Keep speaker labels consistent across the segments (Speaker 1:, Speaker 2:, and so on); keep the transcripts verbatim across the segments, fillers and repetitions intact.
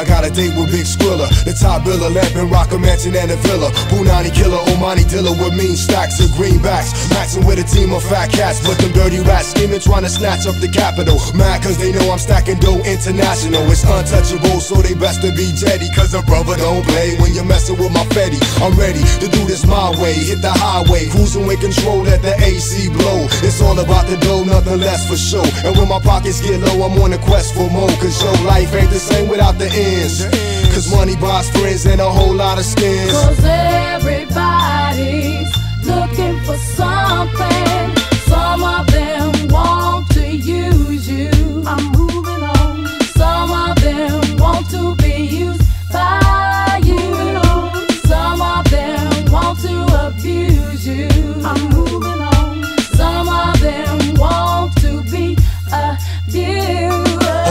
Speaker 1: I got a date with Big Skrilla, the top biller, lamping, rock a mansion and a villa. Punani killer, Omani dealer with mean stacks of greenbacks, maxing with a team of fat cats, but them dirty rats scheming, trying to snatch up the capital. Mad cause they know I'm stacking dough international. It's untouchable, so they best to be jetty, cause a brother don't play when you're messing with my Fetty. I'm ready to do this my way, hit the highway, cruising with control, let the A C blow. It's all about the dough, nothing less for show. And when my pockets get low, I'm on a quest for more, cause your life ain't the same without the ends. Cause money buys friends and a whole lot of skins.
Speaker 2: Cause everybody's looking for something. Some of them want to use you. I'm moving on. Some of them want to be used by you. Some of them want to abuse you. I'm moving on. Some of them want to be abused.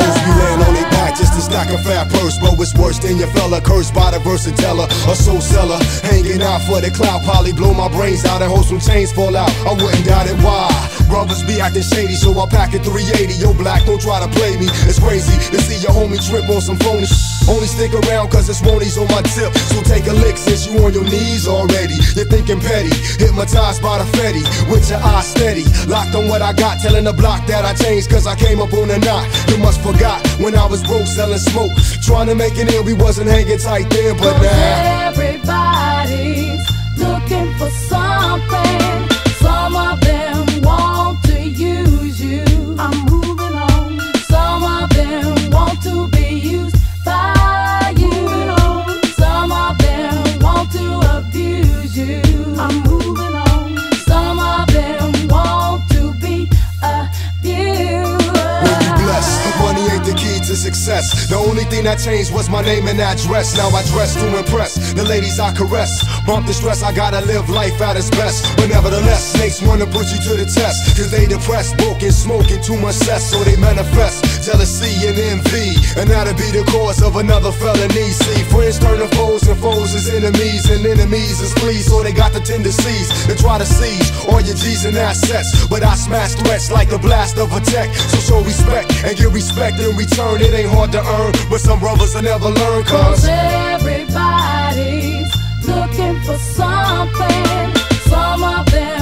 Speaker 1: Just to stack a fat purse, but it's worse than your fella. Cursed by the versatella, a soul seller, hanging out for the clout. Probably blow my brains out and hope some chains fall out. I wouldn't doubt it, why? Brothers be acting shady, so I pack it three eighty. Yo, black, don't try to play me. It's crazy to see your homie trip on some phony sh. Only stick around cause it's wonties on my tip. So take a lick since you on your knees already. You're thinking petty, hypnotized by the Fetty, with your eyes steady, locked on what I got, telling the block that I changed cause I came up on a knot. You must forgot when I was broke selling smoke, trying to make it in, we wasn't hanging tight then, but now
Speaker 2: everybody's looking for something. Some of them want to use you. I'm moving on. Some of them want to be used by you. Some of them want to abuse you. I'm moving on. Some of them want to be abused.
Speaker 1: Money ain't the key to success. The only thing that changed was my name and address. Now I dress to impress the ladies I caress. Bump the stress, I gotta live life at its best. But nevertheless, snakes wanna put you to the test, cause they depressed, broken, smoking too much cess. So they manifest jealousy and envy, and that'll be the cause of another felony. See, friends turn to foes and foes is enemies, and enemies is fleas. So they got the tendencies to try to seize all your G's and assets. But I smash threats like the blast of a tech. So show respect and get respect in return. It ain't hard to earn, but some brothers will never learn. Cause
Speaker 2: everybody's looking for something. Some of them